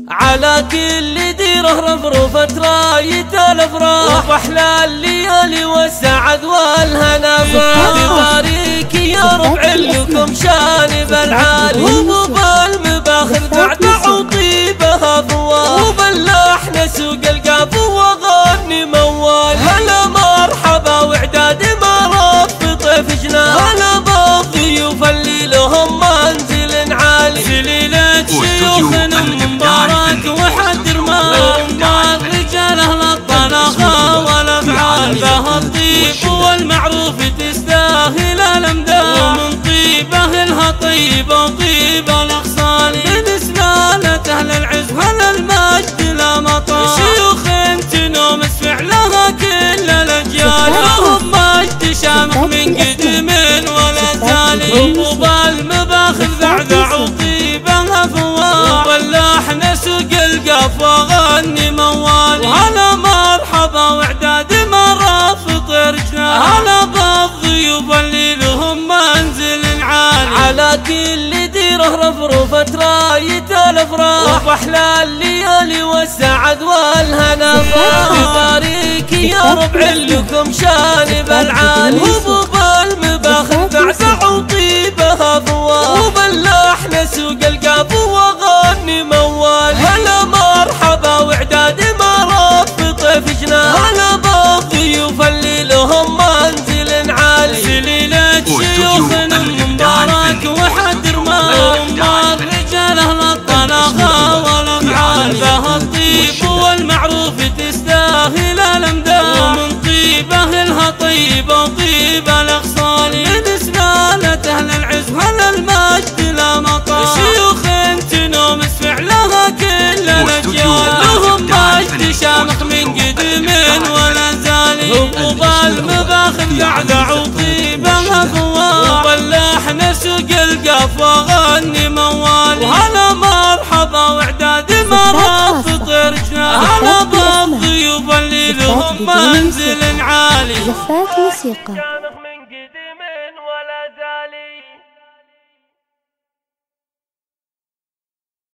على كل ديره رفرفت راية الافراح واحلى الليالي والسعد والهنا يبارك يا ربع لكم شانب العالي وبوب المباخر دعدع وطيبها فواه وباللحن سوق القاف وغني موال هلا مرحبا وعداد مرف طيف جنان هلا بالضيوف اللي لهم منزل عالي سليلة شيوخنا مبارك وحد رمال رجال اهل الطلاقة والافعال ذا الطيب والمعروف تستاهل الامداد ومن طيب اهلها طيب وطيب الاخصال من سلالة اهل العز هل المجد لا مطال شيوخ تنوم فعلها كل الاجيال لهم مجد شامخ من قدم ولا زال وبالمباخر ذعذع وطيبها فوال واللحن سوق القاف وغني موال وهلا مرحبا وعداد مرافق رجال هلا بالضيوف اللي لهم منزل عالي على كل ديره رفرفت راية الافراح واحلى الليالي والسعد والهنا يبارك يا ربع لكم شانب العالي وبوب المباخر دعدع وطيبها فواه وباللحن سوق القاف وغني موال هلا مرحبا وعداد مرف طيف جنان هلا بالضيوف اللي لهم منزل عالي سليلة شيوخنا مبارك وحد رمال رجال اهل الطلاقة والافعال ذا الطيب والمعروف تستاهل الامداد ومن طيب اهلها طيب وطيب الاخصال من سلالة اهل العز هل المجد لا مطال شيوخ تنوم فعلها كل الاجيال لهم مجد شامخ من قدم ولا زال وبالمباخر دعدع وطيبها فوال وباللحن سوق القاف وغني موال وهلا مرحبا وعداد مرافق رجال هلا بالضيوف اللي لهم منزل عالي زفات موسيقى.